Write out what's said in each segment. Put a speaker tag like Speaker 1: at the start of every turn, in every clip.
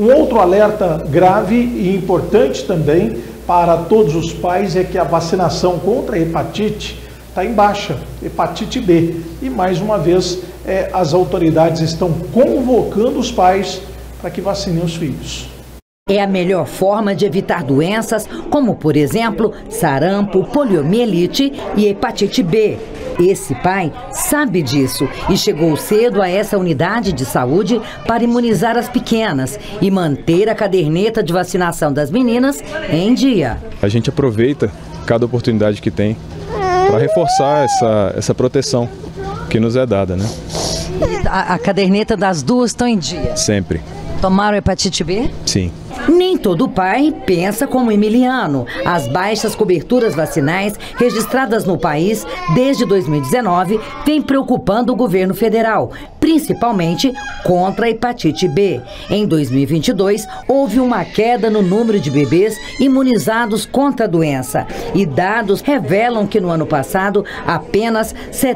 Speaker 1: Um outro alerta grave e importante também para todos os pais é que a vacinação contra a hepatite está em baixa, hepatite B. E mais uma vez as autoridades estão convocando os pais para que vacinem os filhos.
Speaker 2: É a melhor forma de evitar doenças como, por exemplo, sarampo, poliomielite e hepatite B. Esse pai sabe disso e chegou cedo a essa unidade de saúde para imunizar as pequenas e manter a caderneta de vacinação das meninas em dia.
Speaker 3: A gente aproveita cada oportunidade que tem para reforçar essa proteção que nos é dada, né?
Speaker 2: E a caderneta das duas estão em dia?
Speaker 3: Sempre.
Speaker 2: Tomaram hepatite B?
Speaker 3: Sim.
Speaker 2: Nem todo pai pensa como Emiliano. As baixas coberturas vacinais registradas no país desde 2019 vêm preocupando o governo federal, principalmente contra a hepatite B. Em 2022, houve uma queda no número de bebês imunizados contra a doença. E dados revelam que no ano passado, apenas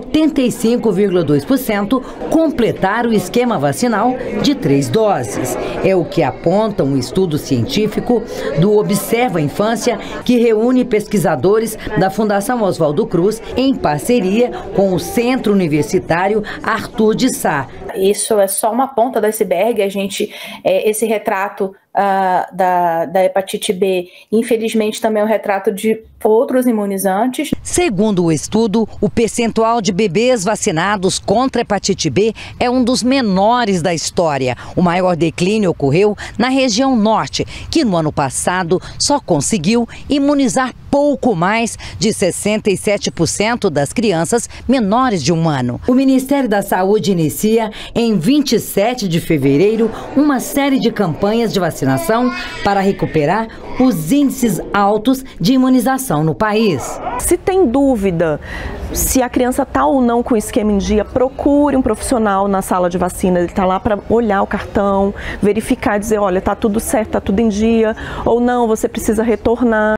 Speaker 2: 75,2% completaram o esquema vacinal de 3 doses. É o que aponta um estudo científico do Observa a Infância, que reúne pesquisadores da Fundação Oswaldo Cruz em parceria com o Centro Universitário Arthur de Sá.
Speaker 4: Isso é só uma ponta do iceberg. Esse retrato da hepatite B, infelizmente, também é um retrato de outros imunizantes.
Speaker 2: Segundo o estudo, o percentual de bebês vacinados contra a hepatite B é um dos menores da história. O maior declínio ocorreu na região norte, que no ano passado só conseguiu imunizar pouco mais de 67% das crianças menores de 1 ano. O Ministério da Saúde inicia em 27 de fevereiro uma série de campanhas de vacinação para recuperar os índices altos de imunização no país.
Speaker 5: Se tem dúvida se a criança está ou não com o esquema em dia, procure um profissional na sala de vacina. Ele está lá para olhar o cartão, verificar, dizer, olha, está tudo certo, está tudo em dia, ou não, você precisa retornar.